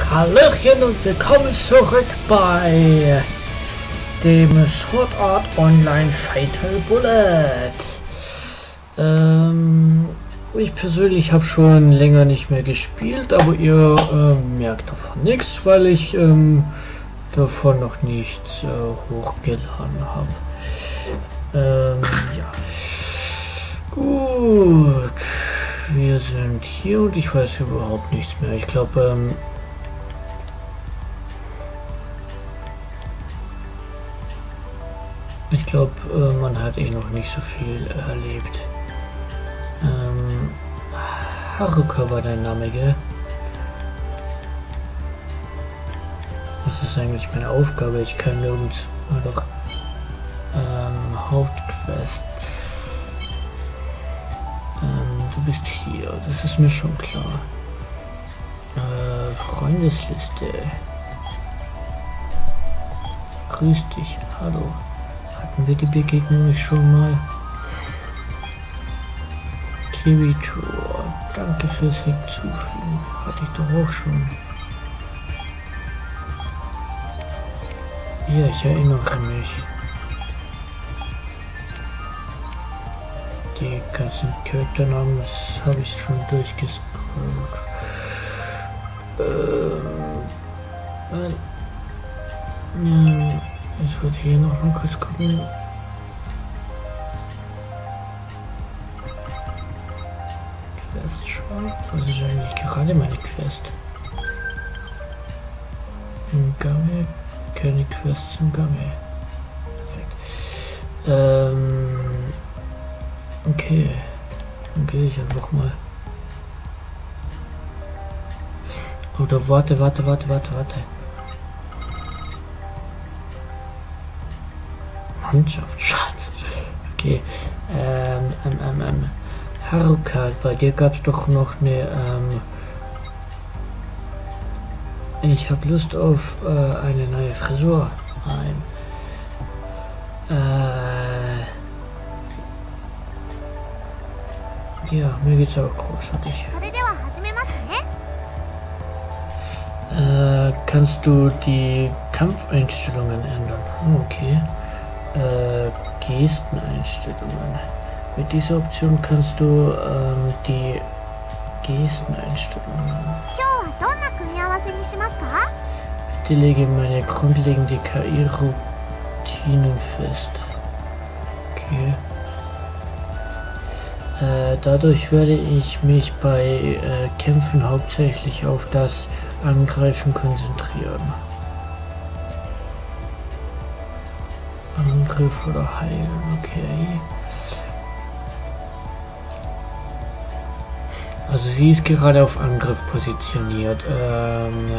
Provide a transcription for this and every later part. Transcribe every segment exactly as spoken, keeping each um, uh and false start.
Hallöchen und willkommen zurück bei dem Sword Art Online Fatal Bullet. Ähm, ich persönlich habe schon länger nicht mehr gespielt, aber ihr äh, merkt davon nichts, weil ich ähm, davon noch nichts äh, hochgeladen habe. Ähm, ja. Gut. Wir sind hier und ich weiß überhaupt nichts mehr. Ich glaube, ähm, ich glaube, äh, man hat eh noch nicht so viel erlebt. Ähm, Haruka war der Name, gell? Was ist eigentlich meine Aufgabe? Ich kann nirgends mal doch ähm, Hauptquest. Ähm, du bist hier, das ist mir schon klar. Äh, Freundesliste. Grüß dich, hallo. Hatten wir die Begegnung nicht schon mal? Kirito, danke fürs Hinzufügen. Hatte ich doch auch schon. Ja, ich erinnere mich. Die ganzen Charakternamen, das habe ich schon durchgescrollt. Ähm, ja, ich würde hier noch mal kurz gucken. Quest schon. Was ist eigentlich gerade meine Quest? Im Game. Keine Quests im Game. Perfekt. Ähm. Okay. Dann gehe ich einfach mal. Oder warte, warte, warte, warte, warte. Mannschaft, Schatz. Okay. Ähm, ähm, ähm, ähm. Haruka, bei dir gab es doch noch eine, ähm. Ich habe Lust auf äh, eine neue Frisur. Ein. Äh. Ja, mir geht's auch großartig. Äh, kannst du die Kampfeinstellungen ändern? Okay. Äh, Gesteneinstellungen. Mit dieser Option kannst du ähm, die Gesteneinstellungen. Bitte lege meine grundlegende K I-Routinen fest. Okay. Äh, dadurch werde ich mich bei äh, Kämpfen hauptsächlich auf das Angreifen konzentrieren. Angriff oder Heilen, okay. Also sie ist gerade auf Angriff positioniert. Ähm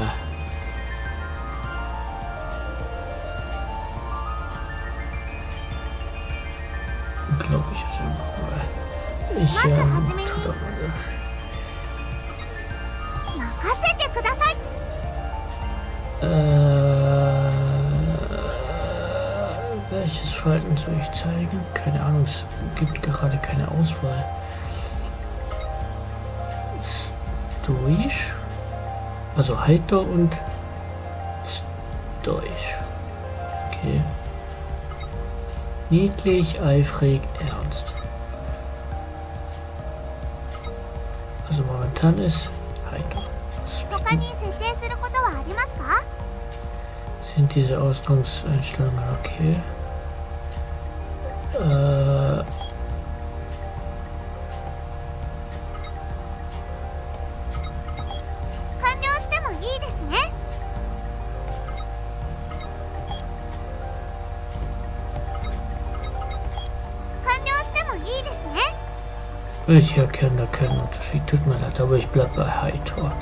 glaube ich jetzt einfach mal. Ich ähm, tu doch mal so. Äh, welches Verhalten soll ich zeigen? Keine Ahnung, es gibt gerade keine Auswahl. Stoisch, also heiter und stoisch. Okay. Niedlich, eifrig, ernst. Also momentan ist heiter. Sind diese Ausgangseinstellungen okay? Äh, Ich erkenne da keinen Unterschied, tut mir leid, aber ich bleib bei heiter.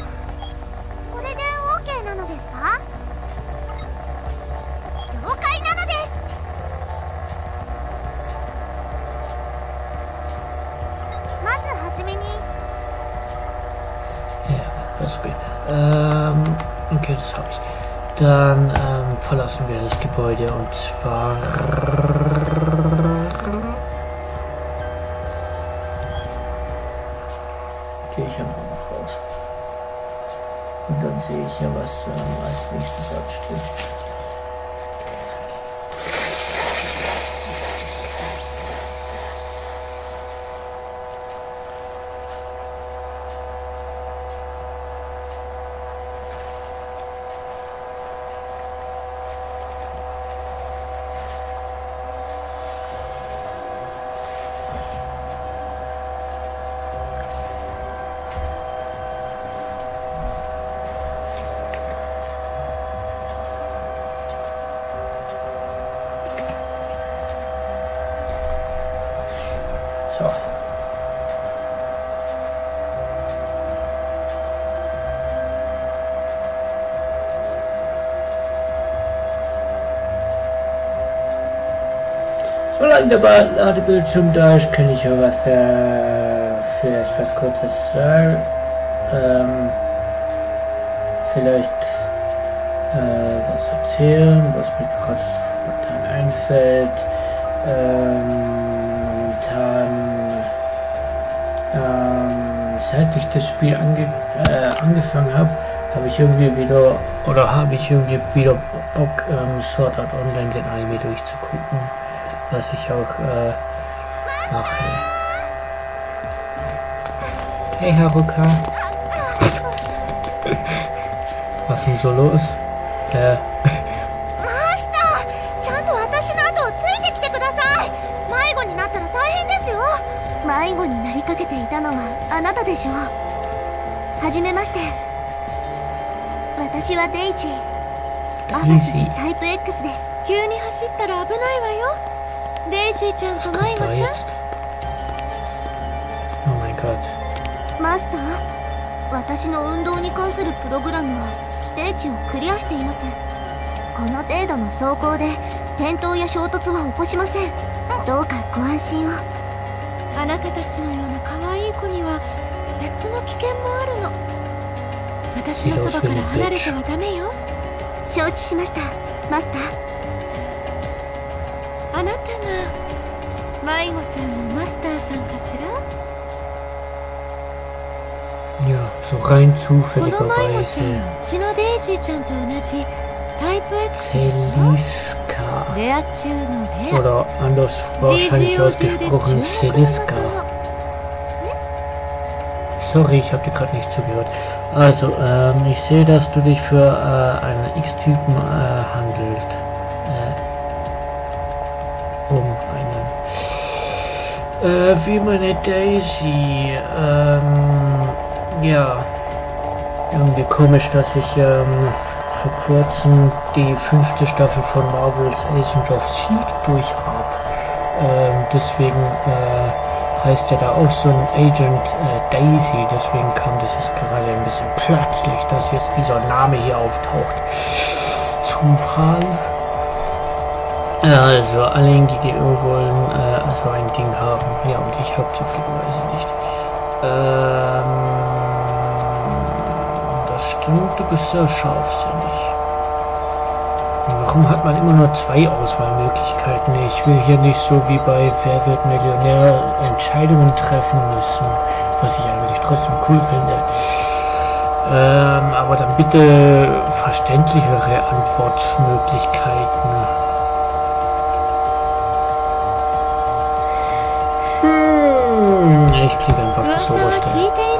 Ja, das ist gut. Ähm, okay, das habe ich. Dann ähm, verlassen wir das Gebäude und zwar gehe ich einfach noch raus. Und dann sehe ich ja, was ähm, als nächstes ansteht. So. Solange der Ladebildschirm da ist, kann ich ja was äh, vielleicht was Kurzes sagen. Ähm, vielleicht äh, was erzählen, was mir gerade spontan einfällt. Ähm, Momentan, ähm, seit ich das Spiel ange äh, angefangen habe, habe ich irgendwie wieder, oder habe ich irgendwie wieder Bock, ähm, Sword Art Online den Anime durchzugucken, was ich auch äh, mache. Hey Haruka. Was ist denn so los? Äh. 迷子になりかけていたのはあなたでしょう。はじめまして。私はデイジー。アファシスタイプ X です。急に走ったら危ないわよ。デイジーちゃんと迷子ちゃん。 Oh my god。 マスター、私の運動に関するプログラムは規定値をクリアしています。この程度の走行で転倒や衝突は起こしません。どうかご安心を。あなたたちのような可愛い子には別の危険もあるの。私のそばから離れてはダメよ。承知しました、マスター。あなたが迷子ちゃんのマスターさんかしら。 Ja, so rein この迷子ちゃんはうちのデイジーちゃんと同じタイプ X でしょ。レア中のレア。 Oder anders wahrscheinlich ausgesprochen Celiska. Sorry, ich habe dir gerade nicht zugehört. Also, ähm, ich sehe, dass du dich für äh, einen X-Typen äh, handelt. Äh, um einen. Äh, wie meine Daisy. Ähm, ja. Irgendwie komisch, dass ich ähm, vor kurzem die fünfte Staffel von Marvel's Agents of S H I E L D durch habe. Ähm, deswegen äh, heißt ja da auch so ein Agent äh, Daisy, deswegen kam das jetzt gerade ein bisschen plötzlich, dass jetzt dieser Name hier auftaucht. Zufall. Also alle, die die irgendwo äh, also ein Ding haben. Ja, und ich habe zufälligerweise nicht. Ähm, das stimmt, du bist sehr scharfsinnig. Warum hat man immer nur zwei Auswahlmöglichkeiten? Ich will hier nicht so wie bei Wer wird Millionär Entscheidungen treffen müssen, was ich eigentlich trotzdem cool finde. Ähm, aber dann bitte verständlichere Antwortmöglichkeiten. Hm, ich klicke einfach das oberste.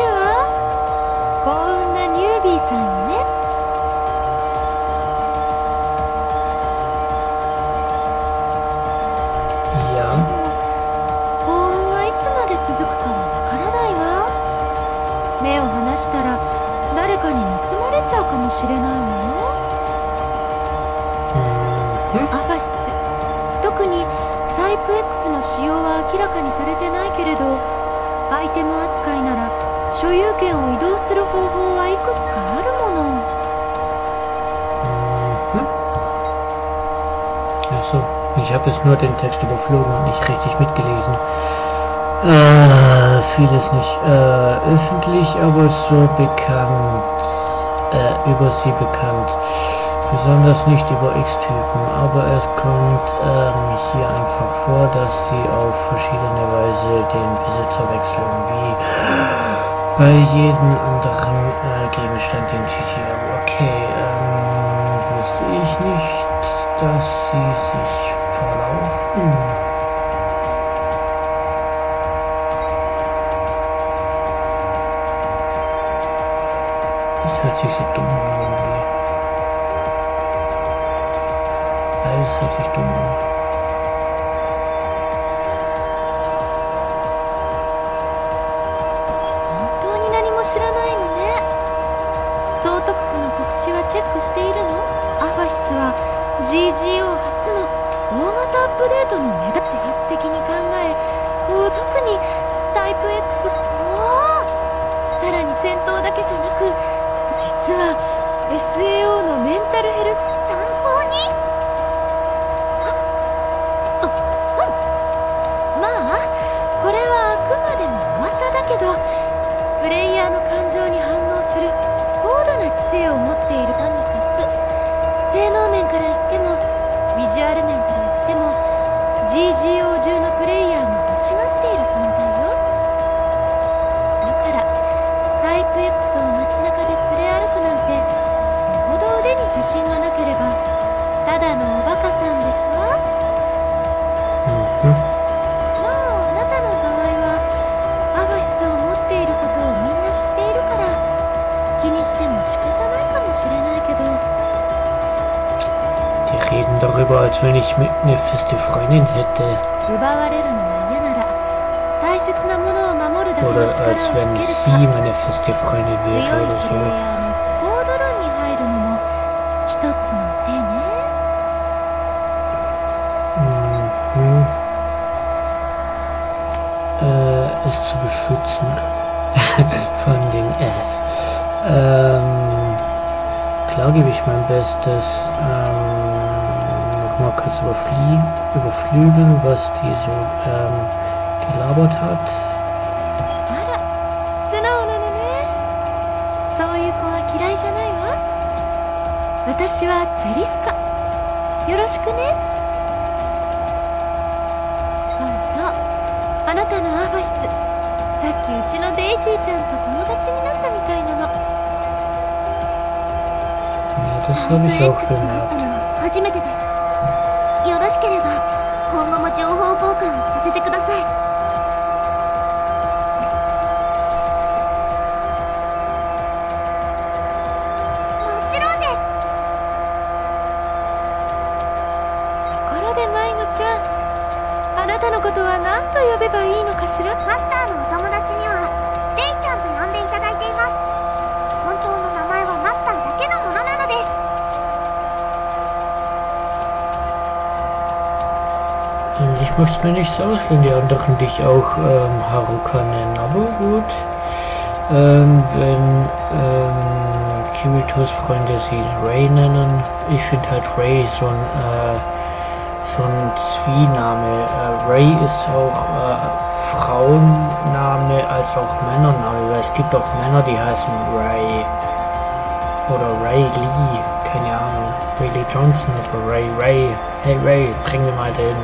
Ich habe jetzt nur den Text überflogen und nicht richtig mitgelesen. Äh, vieles nicht äh, öffentlich, aber so bekannt, äh, über sie bekannt. Besonders nicht über X-Typen, aber es kommt ähm, hier einfach vor, dass sie auf verschiedene Weise den Besitzer wechseln, wie bei jedem anderen äh, Gegenstand in G T A. Okay, ähm, wusste ich nicht, dass sie sich verlaufen. Das hört sich so dumm an. Alles hört sich dumm an. 知らないのね。総督府の告知はチェックしているの？アファシスは ジージーオー 初の大型アップデートの目立ち発的に考え、こう特にタイプ X、おー、さらに戦闘だけじゃなく、実は エスエーオー のメンタルヘルス参考に？あ、うん。まあ、これはあくまでも噂だけど、プレイヤーの感情に反応する高度な知性を持っている。とにかく性能面から言ってもビジュアル面から言っても ジージーオー 中のプレイヤーが欲しがっている存在よ。だからタイプ X を街中で連れ歩くなんて、よほど腕に自信がなければただのおバカさんですわ。 うん、 まああなたの場合はアファシスを持っていることをみんな知っているから気にしても仕方ないかもしれないけど。 Die reden darüber, als wenn ich mit eine feste Freundin hätte. 奪われるのが嫌なら大切なものを守るだけの Oder 力を als つ wenn ける sie か。 meine feste Freundin 強い wäre プレイ oder ヤ so. ーのスコードロンに入るのも一つの手ね。 Mhm. Äh, es zu beschützen von den S. Ähm, klar gebe ich mein Bestes. Ähm, nochmal kurz überfliegen, überflügeln, was die so ähm, gelabert hat. あら、素直なのね。そういう子は嫌いじゃないわ。私はゼリスカ。よろしくね。そうそう、あなたのアファシス、さっきうちのデイジーちゃんと友達になったみたいなの。 Ja, das habe ich auch gemerkt. 初めてです。よろしければ今後も情報交換させてください。もちろんです。ところで迷子ちゃん、あなたのことは何と呼べばいいのかしら？マスターのお友達にはレイちゃんと呼んでいただいています。本当の名前はマスターだけのものなのです。 Ich möchte es mir nicht so aus, wenn die anderen dich auch ähm, Haruka nennen, aber gut. Ähm, wenn ähm, Kiritos Freunde sie Ray nennen, ich finde halt Ray so ein, äh, so ein Zwiename. Äh, Ray ist auch äh, Frauenname als auch Männername, weil es gibt auch Männer, die heißen Ray oder Ray Lee, keine Ahnung, Ray Lee Johnson oder Ray Ray. Hey Ray, bring mir mal den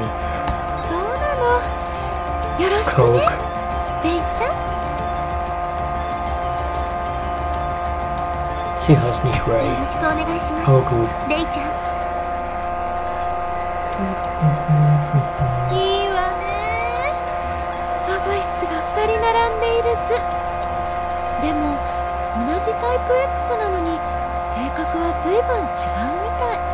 Coke. Sie heißt nicht Ray. Oh gut. いいわね。アファシスがふたり並んでいる図。でも同じタイプ X なのに性格は随分違うみたい。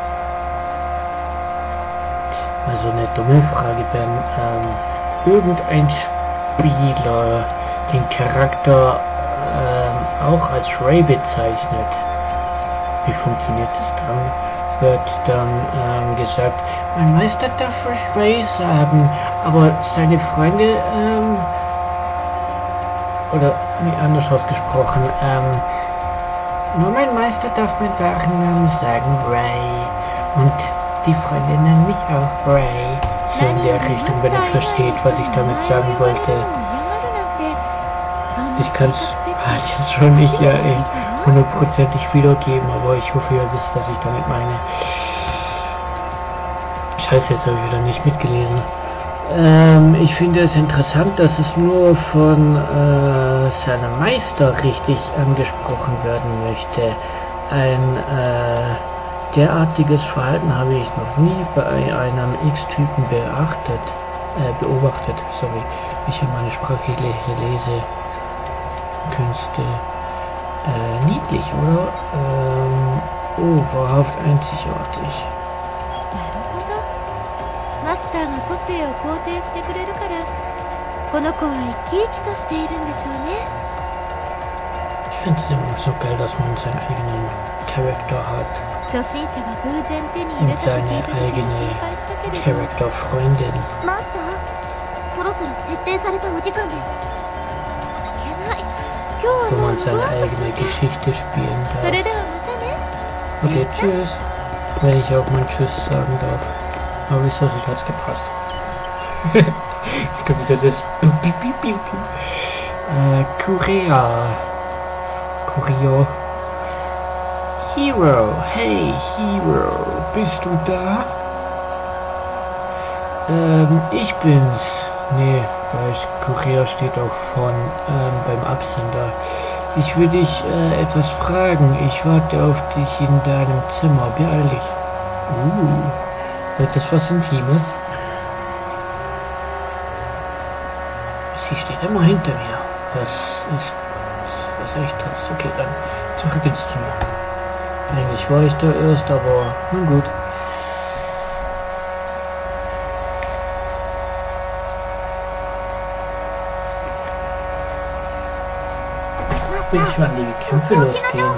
Also eine dumme Frage, wenn ähm, irgendein Spieler den Charakter ähm, auch als Ray bezeichnet, wie funktioniert das dann? Wird dann ähm, gesagt, mein Meister darf Ray sagen, aber seine Freunde, ähm, oder nee, anders ausgesprochen, ähm, nur mein Meister darf meinen wahren Namen sagen, Ray, und die Freunde nennen mich auch Ray. So in der Richtung, wenn ihr versteht, was ich damit sagen wollte. Ich kann es halt jetzt schon nicht ja, hundertprozentig wiedergeben, aber ich hoffe, ihr wisst, was ich damit meine. Scheiße, jetzt habe ich wieder nicht mitgelesen. Ähm, ich finde es interessant, dass es nur von äh, seinem Meister richtig angesprochen werden möchte. Ein äh, derartiges Verhalten habe ich noch nie bei einem X-Typen beachtet, äh, beobachtet. Sorry, ich habe meine sprachliche Lesekünste. Äh, niedlich, oder? Ähm, oh, wahrhaft einzigartig. マスターが個性を肯定してくれるからこの子は生き生きとしているんでしょうね Ich finde es immer so geil, dass man seinen eigenen Charakter hat. 初心者が偶然手に入れ Und たと聞 seine いた時に eigene 心配したけれど Charakterfreundin. マスターそろそろ設定されたお時間ですいけない今日は Wo もう man ふ seine わっとし eigene なきゃ Geschichte spielen それ darf. ではまたね Okay, tschüss. Wenn ich auch mal Tschüss sagen darf. Aber wieso, es hat's gepasst. Jetzt kommt wieder das Piep, Piep, Piep, Piep. Äh, Korea. Korea. Hero. Hey, Hero. Bist du da? Ähm, ich bin's. Nee, bei Korea steht auch von ähm, beim Absender. Ich will dich äh, etwas fragen. Ich warte auf dich in deinem Zimmer. Beeil dich. Uh, wird das was Intimes? Sie steht immer hinter mir. Das ist was echt toll. Okay, dann zurück ins Zimmer. Eigentlich war ich da erst, aber nun gut. Bin ich mal die Kämpfe losgehen.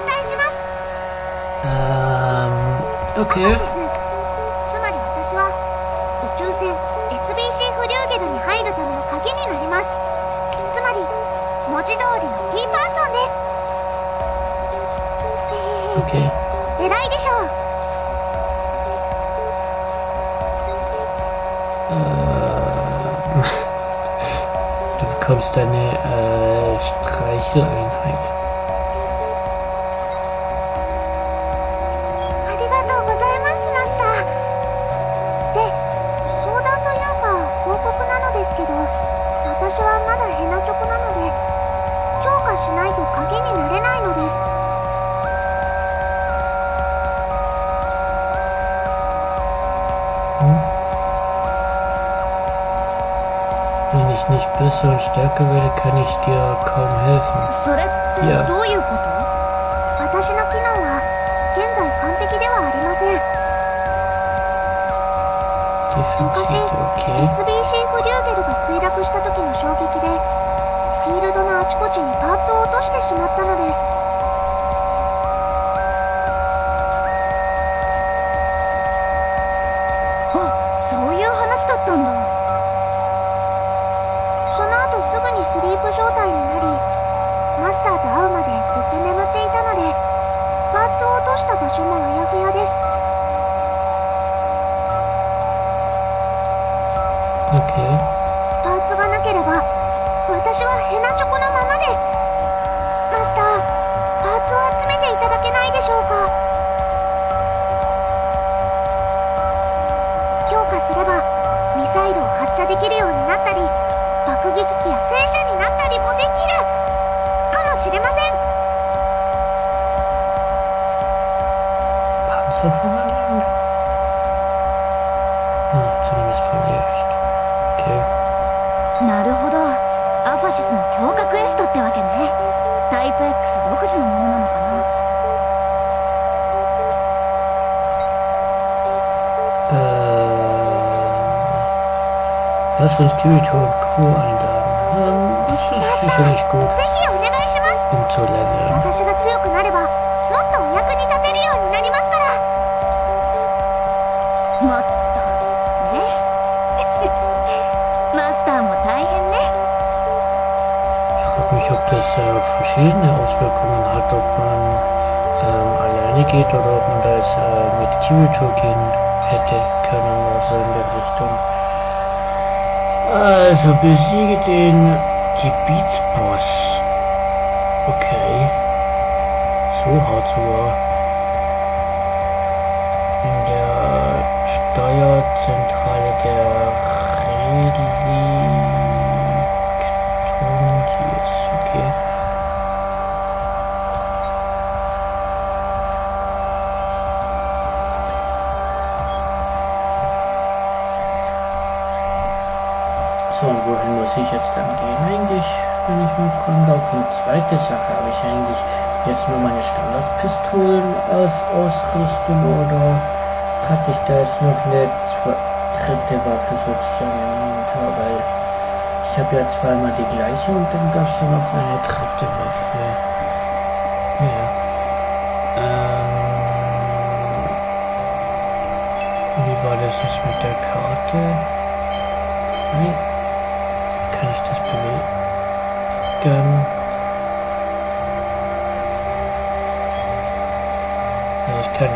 Ähm, okay. つまり私は宇宙船 エスビーシー フリューゲルに入るための鍵になりますつまり文字通りのキーパーソンです Okay. 偉いでしょう Ähm, du bekommst deine äh, Streicheleinheit. ありがとうございますマスターで相談というか報告なのですけど私はまだヘナチョコなので強化しないと鍵になれないのです Wenn ich nicht besser und stärker werde, kann ich dir kaum helfen. それっていやどういうこと私の機能は現在完璧ではありません 昔 Definitiv, okay. エスビーシー フリューゲルが墜落した時の衝撃でフィールドのあちこちにパーツを落としてしまったのですあ、そういう話だったんだその後すぐにスリープ状態になりマスターと会うまでずっと眠っていたのでパーツを落とした場所もあやふやです Okay. パーツがなければ私はヘナチョコのままですマスターパーツを集めていただけないでしょうか強化すればミサイルを発射できるようになったり爆撃機や戦車になったりもできるかもしれません Panzerverwandlung? Hm, zumindest vielleicht. Okay. なるほどアファシスの強化クエストってわけねタイプ X 独自のものなのかな Ähm, lass uns Kirito und Co. einladen. Ähm, das ist sicherlich gut, ぜひお願いします um zu leveln. 私が強くなればもっとお役に立てるようになりますからもっとねマスターも大変ね Ich frage mich, ob das äh, verschiedene Auswirkungen hat, ob man ähm, alleine geht oder ob man das äh, mit Kirito gehen hätte können, also in der Richtung. Also besiege den Gebietsboss. Okay. So hart sogar. In der Steuerzentrale der okay. So, und wohin muss ich jetzt dann gehen eigentlich, wenn ich mal fragen darf? Und zweite Sache, habe ich eigentlich jetzt nur meine Standardpistolen als Ausrüstung oder hatte ich da jetzt noch eine dritte Waffe sozusagen im Inventar, weil ich habe ja zweimal die gleiche und dann gab es noch eine dritte Waffe. Ja. Ähm, wie war das jetzt mit der Karte? Nee. Kann ich das bewegen? Ja, ich kann.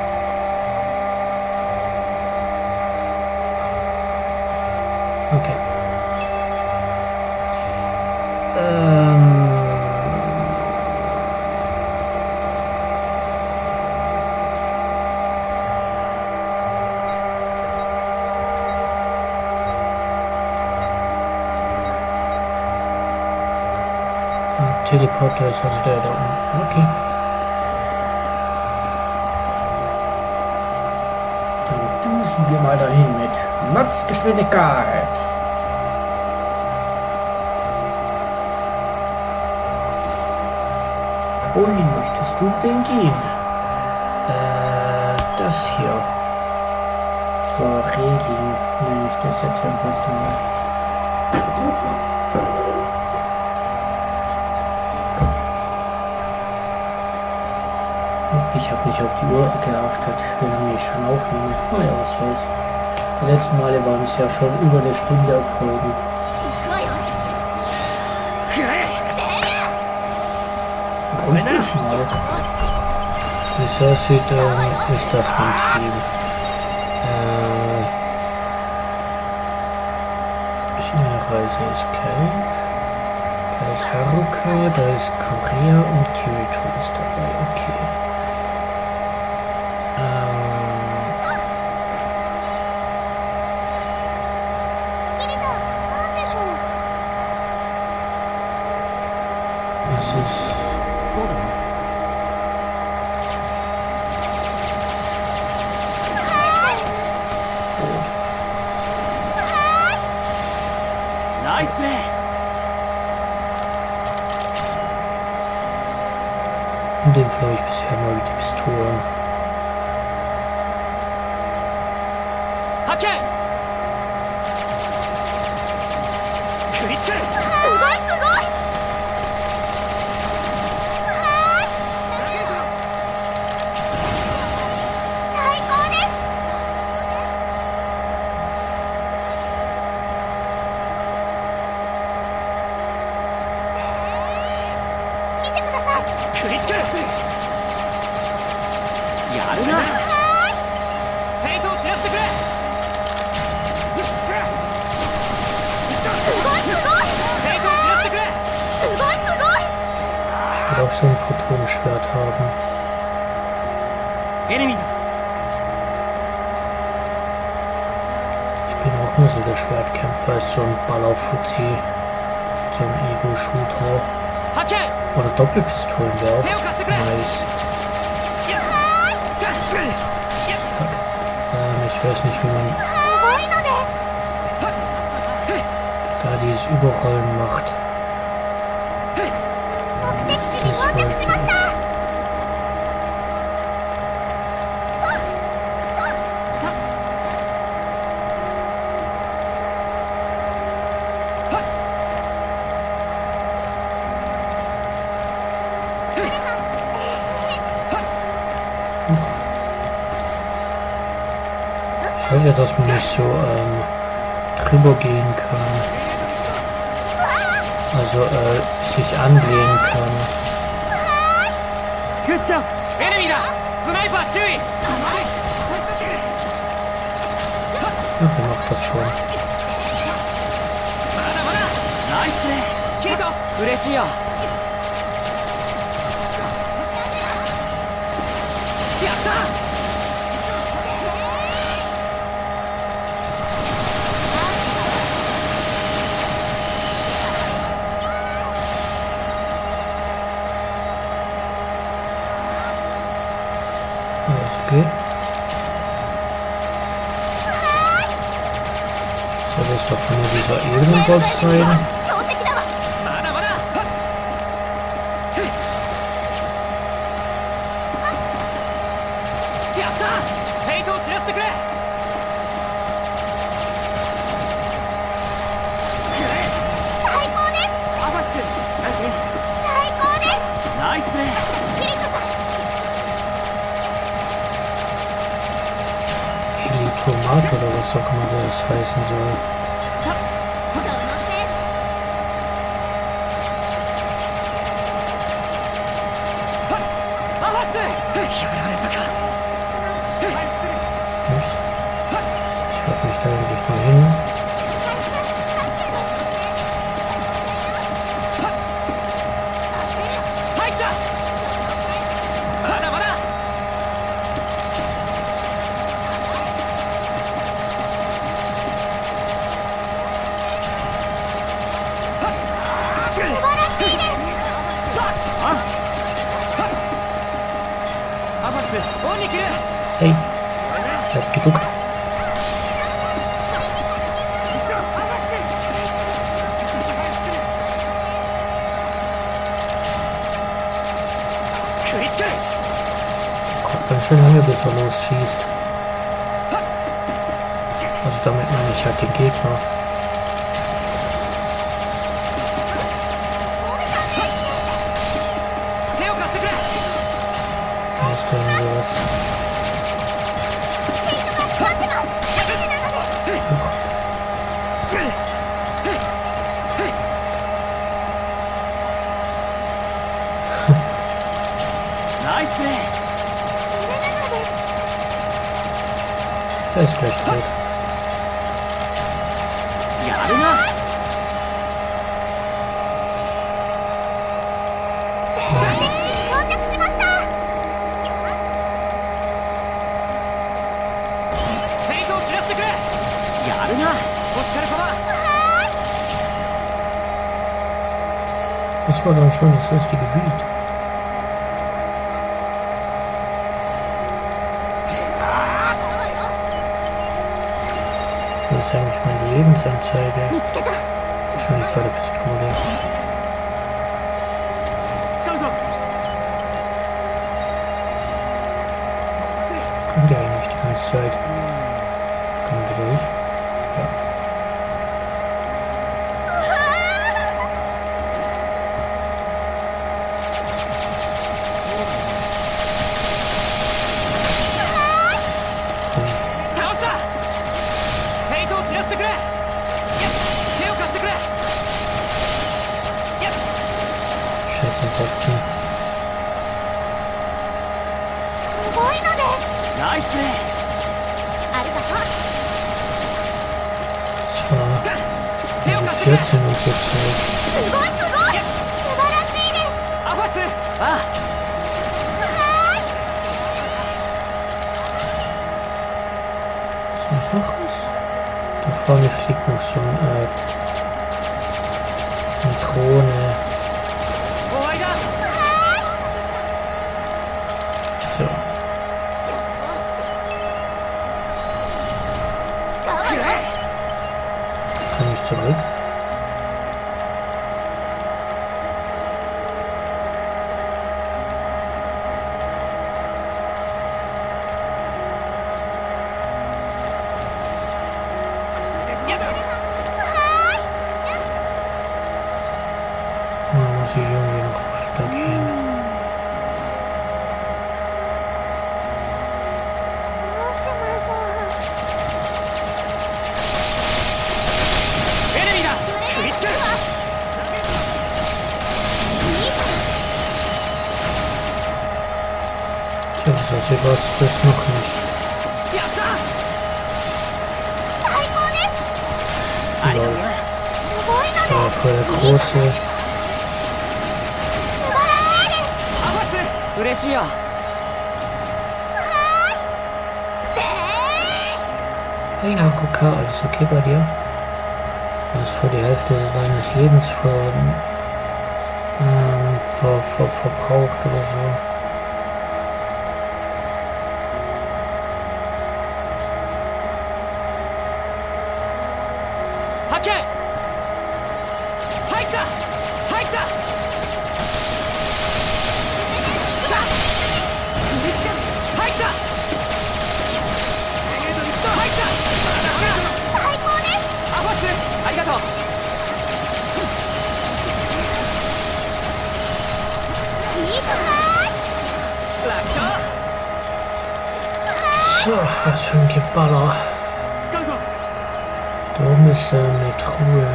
Okay. Ähm. Teleporter ist also der da unten. Okay. Dann düsen wir mal dahin mit Mordsgeschwindigkeit. Wohin möchtest du denn gehen? Äh, das hier. Zur Reling nenne ich das jetzt einfach mal. Ich habe nicht auf die Uhr geachtet, wie lange ich schon aufnehme. Naja, was soll's. Die letzten Male waren es ja schon über eine Stunde auf Folgen. Mal. Wie es aussieht, ähm, ist das mein Team. Äh, China-Reise ist Kelp. Da ist Haruka, da ist Korea und Kirito ist dabei. Okay. In dem Fall habe ich bisher mal die Pistolen. Okay. Auch so ein Photonenschwert haben. Ich bin auch nur so der Schwertkämpfer, als so ein Ball-auf-Fuzzi, so ein Ego-Shooter. Oder Doppelpistolen wäre auch nice. Ähm, ich weiß nicht, wie man da dieses Überrollen macht. Schade, dass man nicht so ähm, drüber gehen kann. Also äh, sich anlehnen kann. Ja, der macht das schon. Okay. Soll das doch von dieser Ebenbox sein? Tomat oder was auch immer das heißen soll. Ich frage mich da wirklich mal hin. Hey, ich hab geduckt. Kommt ganz schön lange, bis er losschießt. Also damit meine ich halt den Gegner. Er ist gleich tot. Das war dann schon das erste Gebiet. Das ist eigentlich meine Lebensanzeige. Wahrscheinlich bei der Pistole. Kommt ja eigentlich die ganze Zeit. Kommen wir durch? Ja. vierzehn und so zurück. Ist noch was? Da vorne fliegt noch so ein, äh, eine Krone. So. Kann ich zurück? Die Junge noch weitergehen. Ja, so sehr war es das noch nicht. Ja, voll der große. Hey Hakuka, alles okay bei dir? Du hast vor die Hälfte deines Lebens ver, ähm, ver, ver, verbraucht oder so. So, was für ein Geballer. Da oben ist eine Truhe.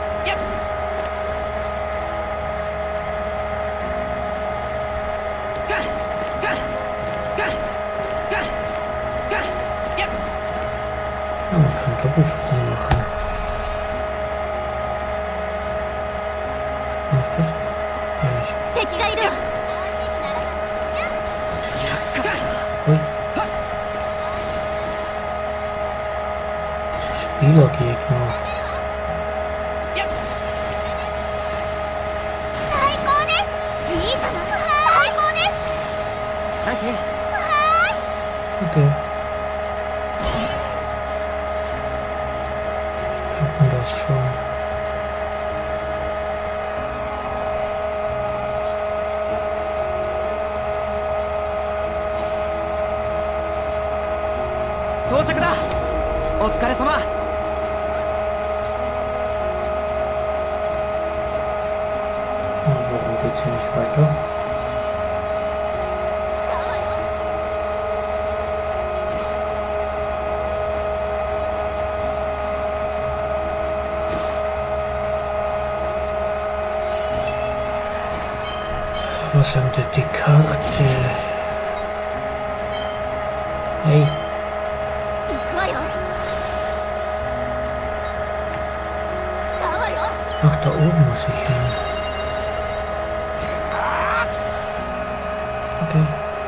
Ja, man kann Doppelsprung machen. Was ist das? Ja, nicht. Ui. Spielergegner. Okay. Hat man das schon? Warum geht's hier nicht weiter? Was sind denn die Karte? Hey. Ach, da oben muss ich hin. Okay.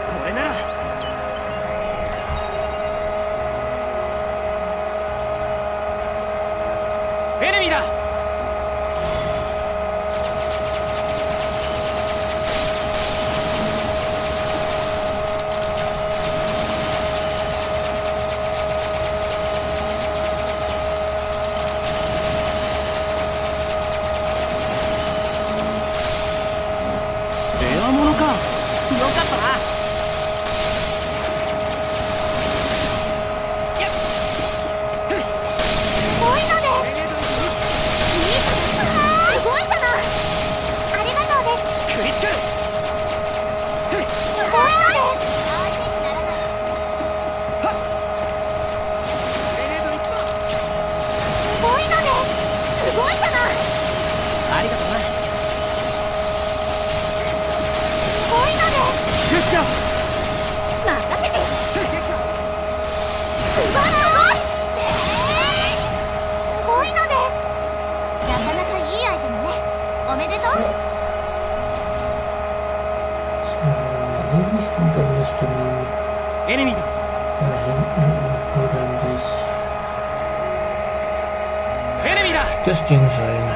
Das Ding sein.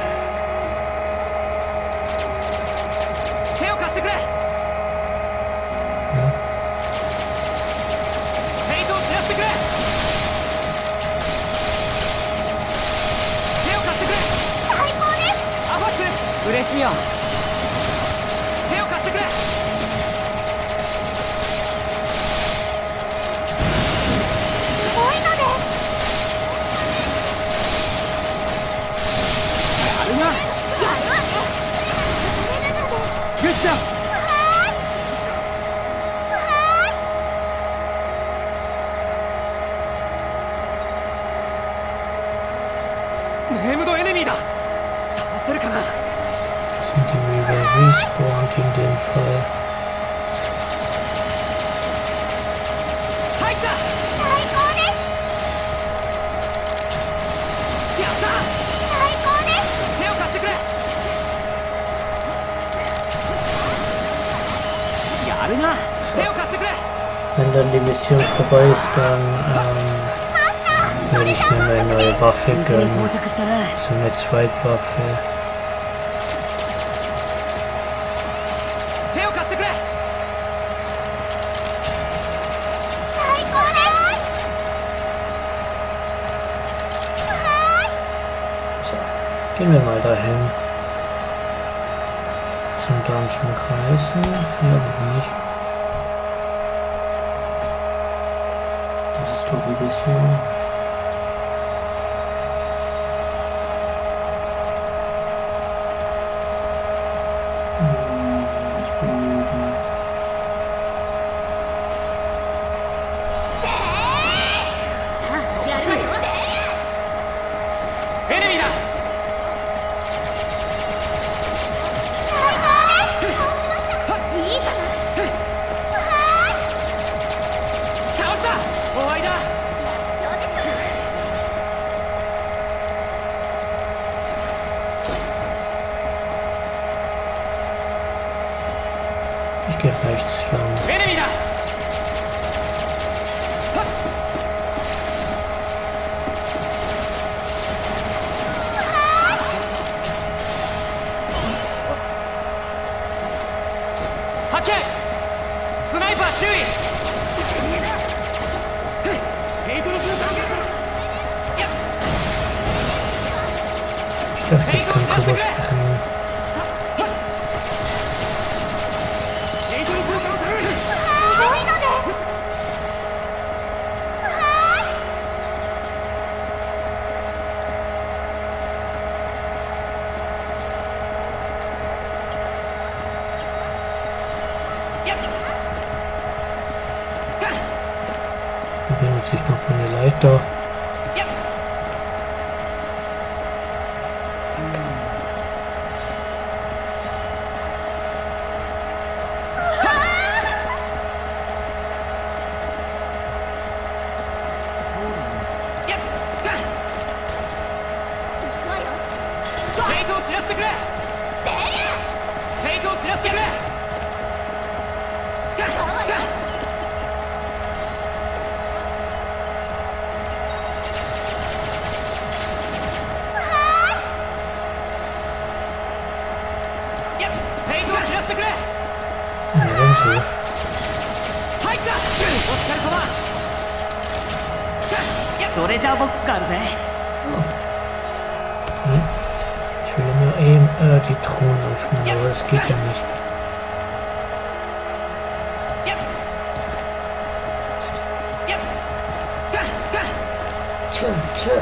Ja. Sind die wieder respawned in dem Fall? Wenn dann die Mission vorbei ist, dann ähm, werde ich mir eine neue Waffe gönnen. So eine Zweitwaffe. Gehen wir mal dahin. Zum Dungeon Kreisen. Ja, warum nicht? Das ist doch die Vision. Ich bin müde. Ich gehe rechts lang. Ich dachte, ich kann drüber sprechen. Dann benutze ich noch meine Leiter. Ich will nur eben äh, die Truhen öffnen, aber das geht ja nicht. Tja, tja.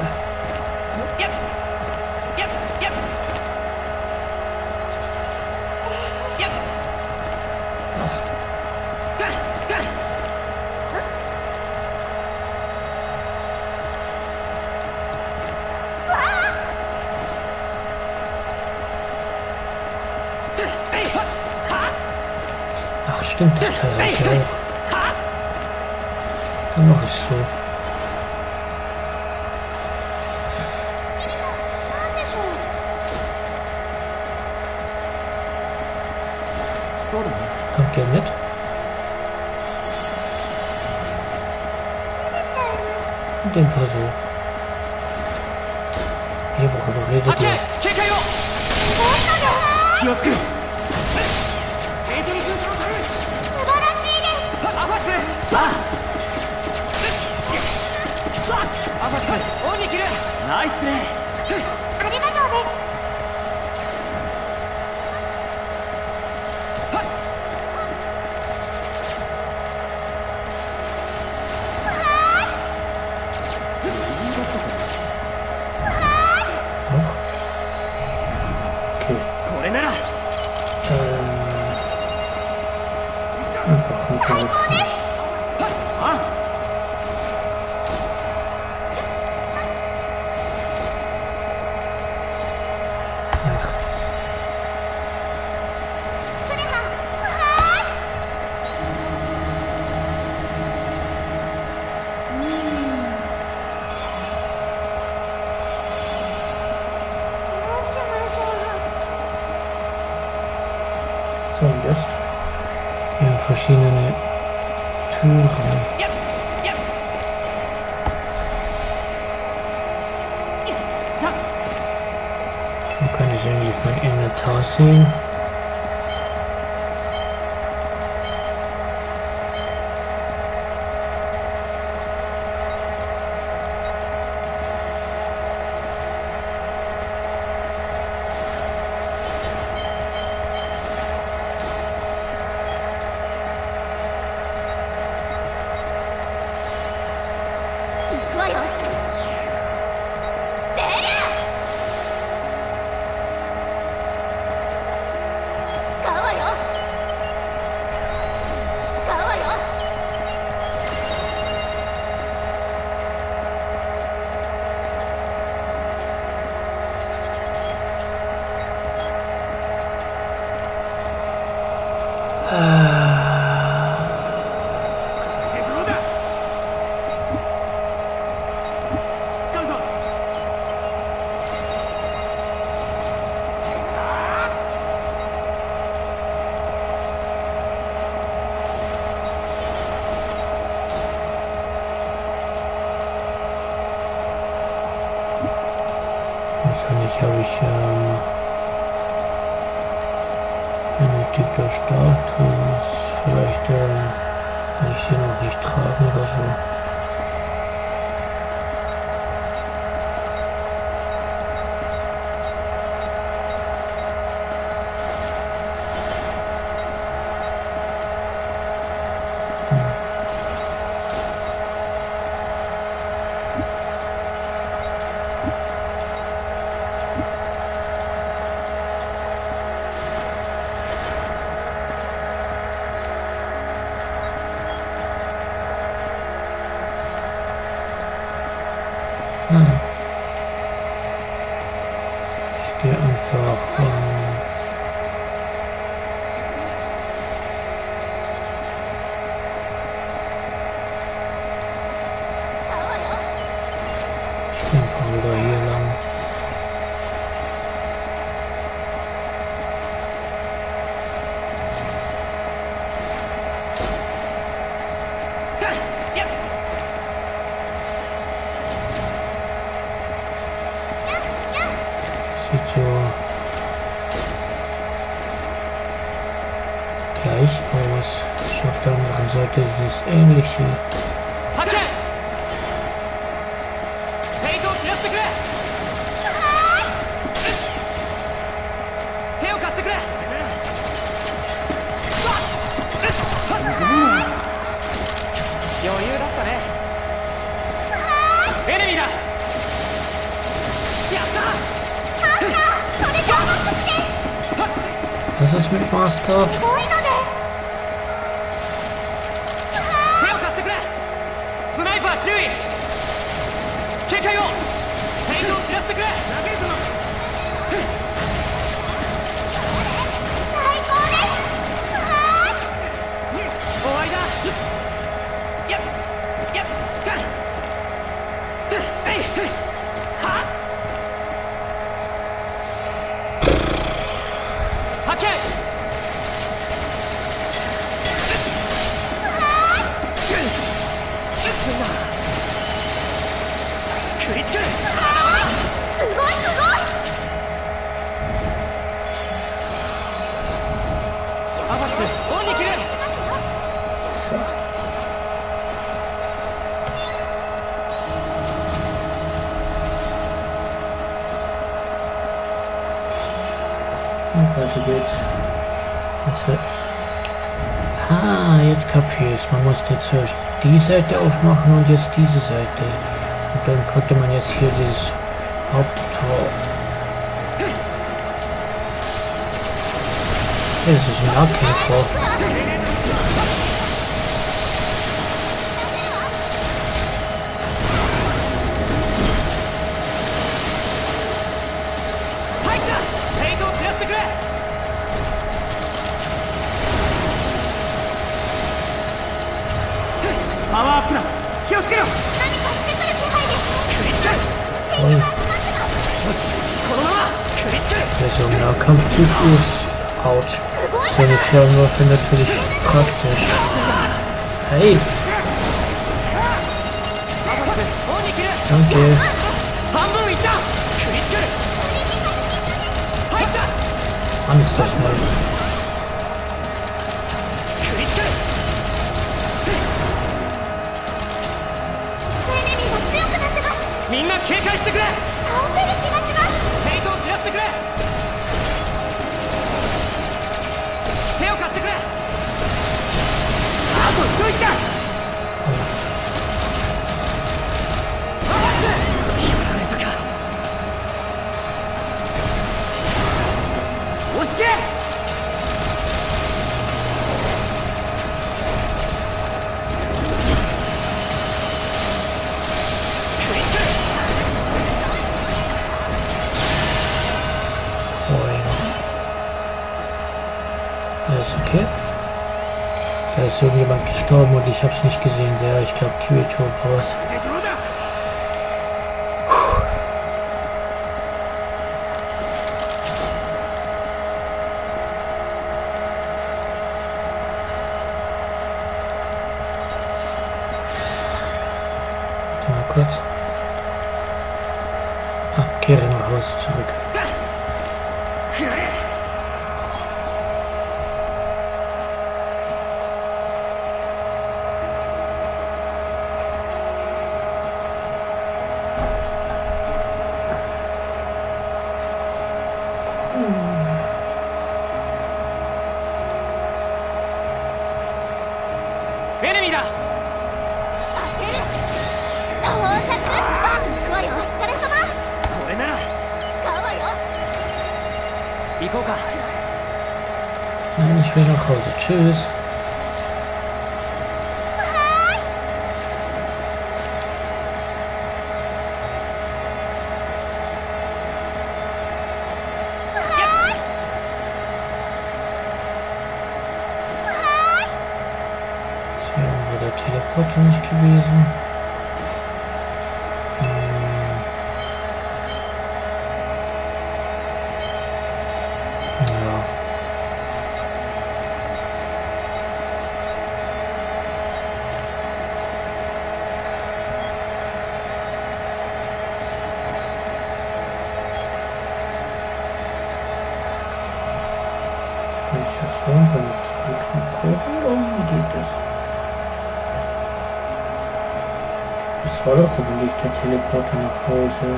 Ach stimmt, das Teil habe ich auch. Dann mache ich so. Kommt ihr mit? In dem Fall so. Hey, worüber redet ihr? Nice play. ありがとうです。 Okay. これなら Ähm, einfach rüberrutschen. Ach. So, und jetzt hier verschiedene Türen. So kann ich eigentlich mein Inventar sehen. Wahrscheinlich habe ich ähm, einen Typ der Status. Vielleicht ähm, kann ich sie noch nicht tragen oder so. Hm. Ich gehe einfach ähm, ich gehe einfach wieder hier lang. Sieht so gleich aus. Auf der anderen Seite ist es ähnliche. Was ist mit Master? Und weiter geht's. Also, ah, jetzt kapiere ich. Man musste zuerst die Seite aufmachen und jetzt diese Seite. Und dann konnte man jetzt hier dieses Haupttor. Das ist ein Nahkämpfer. Der so ein Nahkampftyp ist. Autsch. So eine Fernwaffe natürlich praktisch. Hey! Danke. Mann, ist das schnell. Okay. Da ist irgendjemand gestorben und ich habe es nicht gesehen, wer. Ich glaube Kirito oder was. Warte mal kurz. Ah, kehre nach Hause. jetzt zurück. Nein, ich will nach Hause. Tschüss. Hier war der Teleporter nicht gewesen. Das war doch überlegt, der Teleporter nach Hause.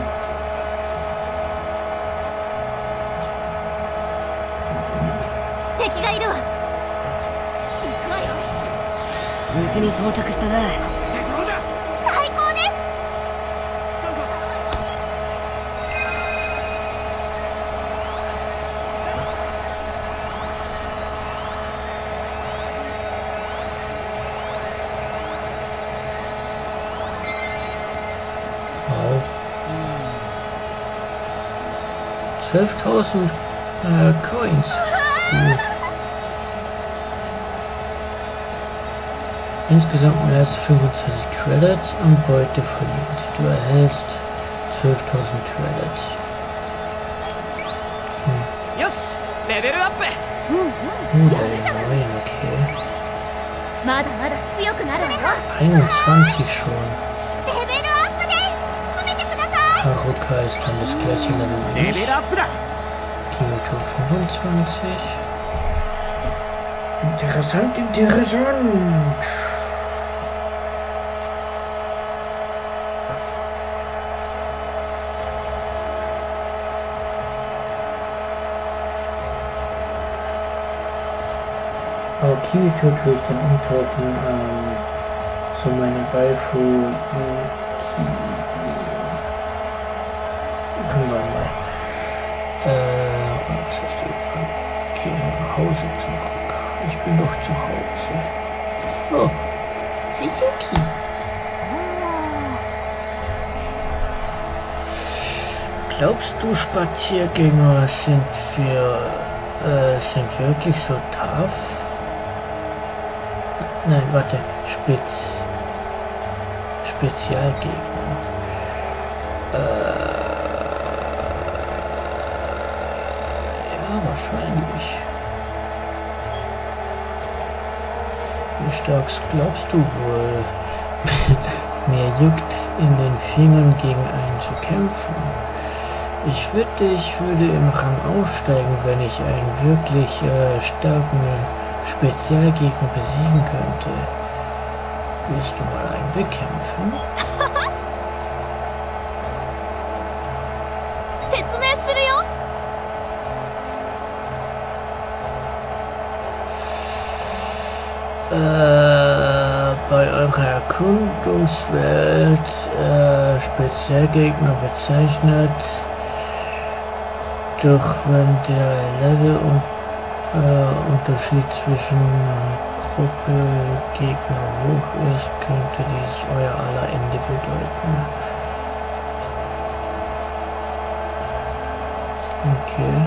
敵がいるわ。行くわよ。 無事に到着したな。 最高です。 zwölftausend äh, Coins. Cool. Insgesamt mehr als fünfundzwanzig Credits an Beute verliert. Du erhältst zwölftausend Credits. Hm. Yes, Level up. Oh, Level neun, okay. einundzwanzig schon. Haruka ist dann das gleiche Level wie ich. Kyoto fünfundzwanzig. Interessant, interessant. Aber Kyoto tue ich dann umtauschen ähm, zu meiner Waifu Yuki. Irgendwann mal. Äh, was hast du getan? Okay, nach Hause zurück. Ich bin noch zu Hause. Oh, hey Yuki. Glaubst du, Spaziergänger sind wir, äh, sind wirklich so tough? Nein, warte, Spez... Spezialgegner. Äh... Ja, wahrscheinlich. Wie stark glaubst du wohl? Mir juckt in den Fingern gegen einen zu kämpfen. Ich wette, ich würde im Rang aufsteigen, wenn ich einen wirklich äh, starken Spezialgegner besiegen könnte. Willst du mal einen bekämpfen? Äh, bei eurer Erkundungswelt äh, Spezialgegner bezeichnet, doch wenn der Level und äh, Unterschied zwischen Gruppe Gegner hoch ist, könnte dies euer aller Ende bedeuten. Okay.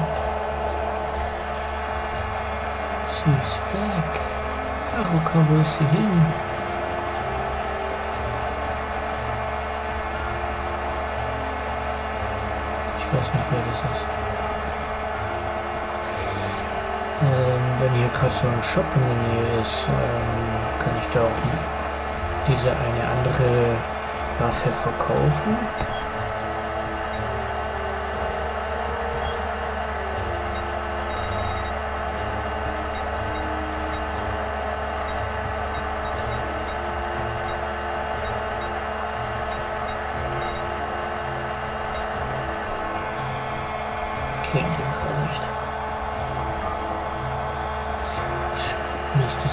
Sie ist weg. Haruka, wo ist sie hin? Ich weiß nicht, wer das ist. Ähm, wenn hier gerade so ein Shop in der Nähe ist, ähm, kann ich da auch diese eine andere Waffe verkaufen.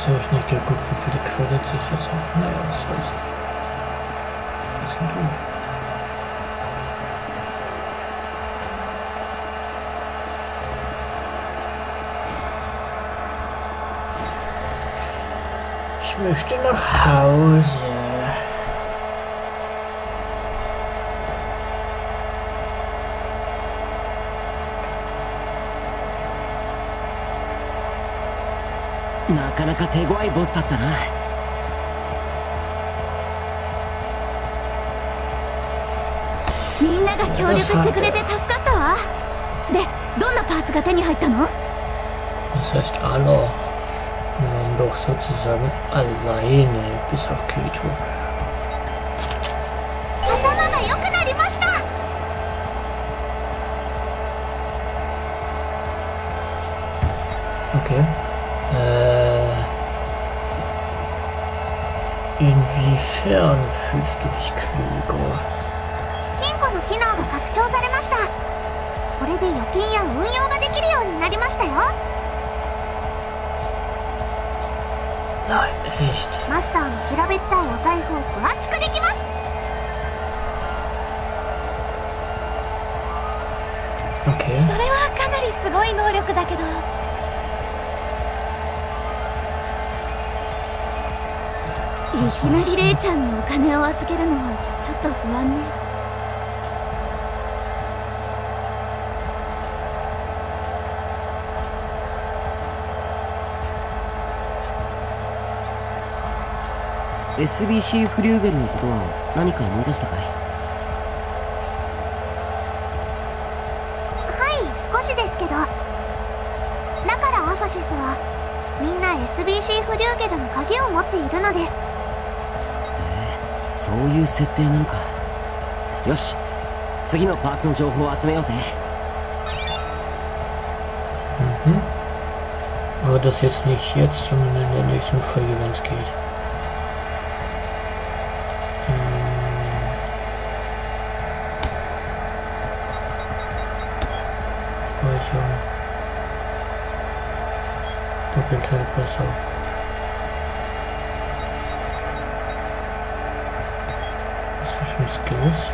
habe ich nicht geguckt, wie viele Credits ich jetzt habe. Naja, was soll's. Was denn du? Ich möchte nach Hause. なかなか手強いボスだったな。 みんなが協力してくれて助かったわ。で、どんなパーツが手に入ったの？ Das heißt, alle waren doch sozusagen alleine, bis auf Kirito. 頭が良くなりました。 Okay. Äh, inwiefern fühlst du dich klüger? 金庫の機能が拡張されました。これで預金や運用ができるようになりましたよ。 Nein, echt. マスターの平べったいお財布を分厚くできます。 Okay. それはかなりすごい能力だけど。 いきなりレイちゃんにお金を預けるのはちょっと不安ね。 エスビーシー フリューゲルのことは何か思い出したかい？ はい、少しですけど。だからアファシスはみんな エスビーシー フリューゲルの鍵を持っているのです。 そういう設定なのか。よし、次のパーツの情報を集めようぜ。 Mhm. Aber das jetzt nicht jetzt, sondern in der nächsten Folge, wenn es geht. Speichern. Doppelteilpassau. Skills.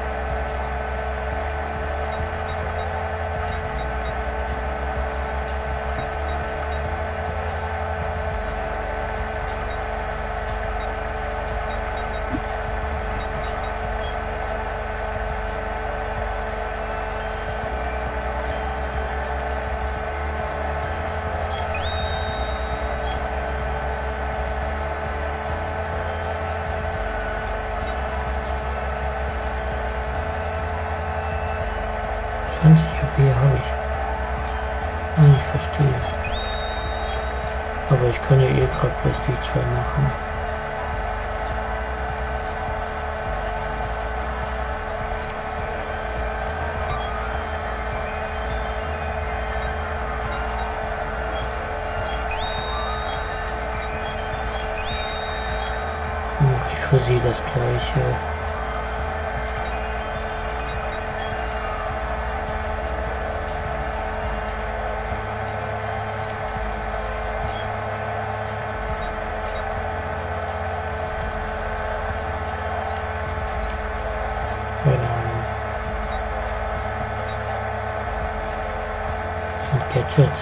zwanzig H P habe ich. Ah, ich verstehe. Aber ich kann ja eh gerade bloß die zwei machen. Mache ich für sie das gleiche. Gadget.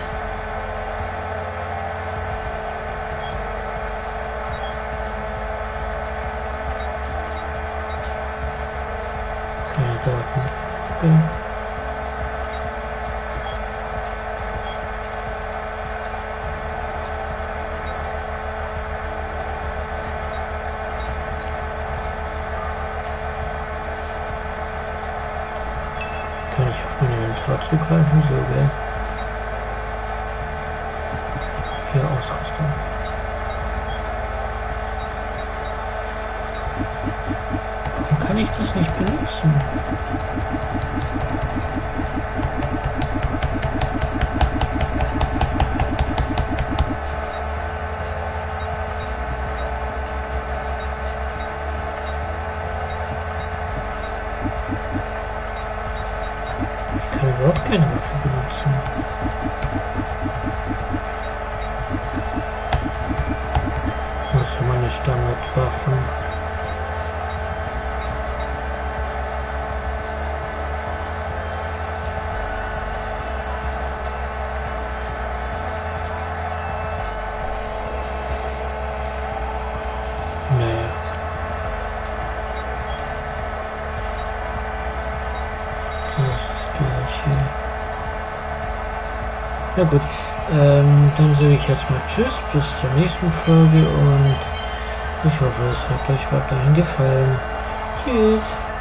Keine Daten. Okay. Kann ich auf mein Inventar zugreifen? So, gell? Hier Ausrüstung. Warum kann ich das nicht benutzen? Ich kann überhaupt keine Waffe benutzen. Waffen. Naja. Das ist das Gleiche. Ja gut, ähm, dann sage ich jetzt mal Tschüss, bis zur nächsten Folge und ich hoffe, es hat euch weiterhin gefallen. Tschüss!